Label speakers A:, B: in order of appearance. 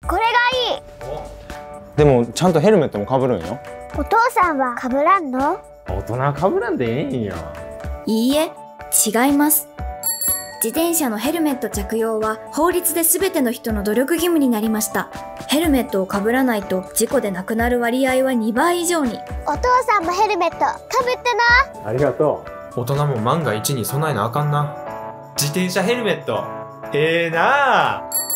A: これがいい。
B: でもちゃんとヘルメットもかぶるんよ。
A: お父さんはかぶらんの？
B: 大人はかぶらんでええんよ。
C: いいえ、違います。自転車のヘルメット着用は法律で全ての人の努力義務になりました。ヘルメットをかぶらないと事故で亡くなる割合は2倍以上に。
A: お父さんもヘルメットかぶってな。
B: ありがと
D: 大人も万が一に備えなあかんな。自転車ヘルメットええなあ。